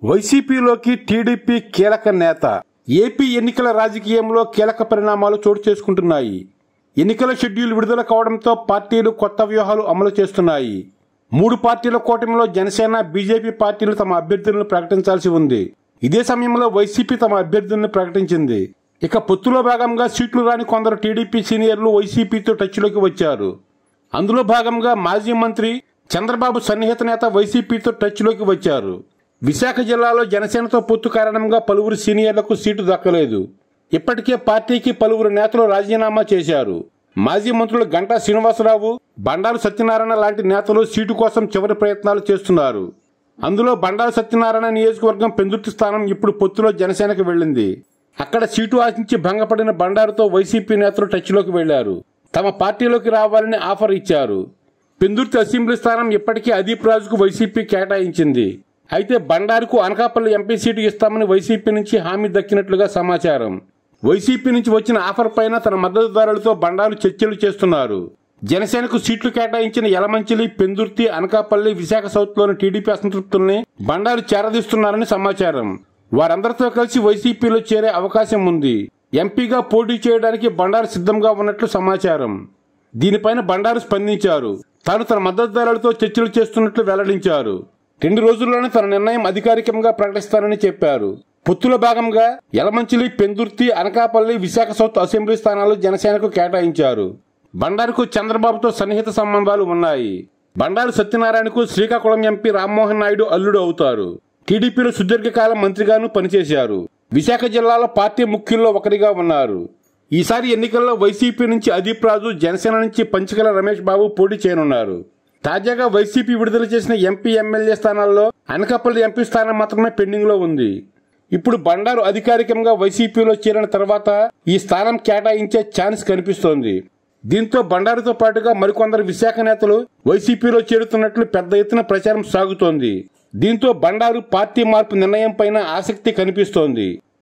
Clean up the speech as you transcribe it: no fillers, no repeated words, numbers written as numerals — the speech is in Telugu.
వైసీపీలోకి టీడీపీ కీలక నేత. ఏపీ ఎన్నికల రాజకీయంలో కీలక పరిణామాలు చోటు చేసుకుంటున్నాయి. ఎన్నికల షెడ్యూల్ విడుదల కావడంతో పార్టీలు కొత్త వ్యూహాలు అమలు చేస్తున్నాయి. 3 పార్టీల కూటమిలో జనసేన, బీజేపీ పార్టీలు తమ అభ్యర్థులను ప్రకటించాల్సి ఉంది. ఇదే సమయంలో వైసీపీ తమ అభ్యర్థులను ప్రకటించింది. ఇక పొత్తులో భాగంగా సీట్లు రాని కొందరు టీడీపీ సీనియర్లు వైసీపీతో టచ్లోకి వచ్చారు. అందులో భాగంగా మాజీ మంత్రి చంద్రబాబు సన్నిహిత నేత వైసీపీతో టచ్లోకి వచ్చారు. విశాఖ జిల్లాలో జనసేనతో పొత్తు కారణంగా పలువురు సీనియర్లకు సీటు దక్కలేదు. ఇప్పటికే పార్టీకి పలువురు నేతలు రాజీనామా చేశారు. మాజీ మంత్రులు గంటా శ్రీనివాసరావు, బండారు సత్యనారాయణ లాంటి నేతలు సీటు కోసం చివరి ప్రయత్నాలు చేస్తున్నారు. అందులో బండారు సత్యనారాయణ నియోజకవర్గం పెందుర్తి స్థానం ఇప్పుడు పొత్తులో జనసేనకు వెళ్లింది. అక్కడ సీటు ఆశించి భంగపడిన బండారుతో వైసీపీ నేతలు టచ్లోకి వెళ్లారు. తమ పార్టీలోకి రావాలని ఆఫర్ ఇచ్చారు. పెందుర్తి అసెంబ్లీ స్థానం ఇప్పటికే అదీప్ రాజుకు వైసీపీ కేటాయించింది. అయితే బండారుకు అనకాపల్లి ఎంపీ సీటు ఇస్తామని వైసీపీ నుంచి హామీ దక్కినట్లుగా సమాచారం. వైసీపీ నుంచి వచ్చిన ఆఫర్ పైన తన మద్దతుదారులతో బండారు చర్చలు చేస్తున్నారు. జనసేనకు సీట్లు కేటాయించిన యలమంచిలి, పెందుర్తి, అనకాపల్లి, విశాఖ సౌత్ లోని టీడీపీ అసంతృప్తుల్ని బండారు చేరదీస్తున్నారని సమాచారం. వారందరితో కలిసి వైసీపీలో చేరే అవకాశం ఉంది. ఎంపీగా పోటీ చేయడానికి బండారు సిద్ధంగా ఉన్నట్లు సమాచారం. దీనిపైన బండారు స్పందించారు. తాను తన మద్దతుదారులతో చర్చలు చేస్తున్నట్లు వెల్లడించారు. 2 రోజుల్లోనే తన నిర్ణయం అధికారికంగా ప్రకటిస్తానని చెప్పారు. పొత్తులో భాగంగా యలమంచిలి, పెందుర్తి, అనకాపల్లి, విశాఖ సౌత్ అసెంబ్లీ స్థానాలు జనసేనకు కేటాయించారు. బండారుకు చంద్రబాబుతో సన్నిహిత సంబంధాలు ఉన్నాయి. బండారు సత్యనారాయణకు శ్రీకాకుళం ఎంపీ రామ్మోహన్ నాయుడు అల్లుడు అవుతారు. టీడీపీలో సుదీర్ఘకాలం మంత్రిగాను పనిచేశారు. విశాఖ జిల్లాలో పార్టీ ముఖ్యుల్లో ఒకరిగా ఉన్నారు. ఈసారి ఎన్నికల్లో వైసీపీ నుంచి అదీప్ రాజు, జనసేన నుంచి పంచకల రమేష్ బాబు పోటీ చేయనున్నారు. తాజాగా వైసీపీ విడుదల చేసిన ఎంపీ, ఎమ్మెల్యే స్థానాల్లో అనకాపల్లి ఎంపీ స్థానం మాత్రమే పెండింగ్ లో ఉంది. ఇప్పుడు బండారు అధికారికంగా వైసీపీలో చేరిన తర్వాత ఈ స్థానం కేటాయించే ఛాన్స్ కనిపిస్తోంది. దీంతో బండారుతో పాటుగా మరికొందరు విశాఖ నేతలు వైసీపీలో చేరుతున్నట్లు పెద్ద ఎత్తున ప్రచారం సాగుతోంది. దీంతో బండారు పార్టీ మార్పు నిర్ణయం పైన ఆసక్తి కనిపిస్తోంది.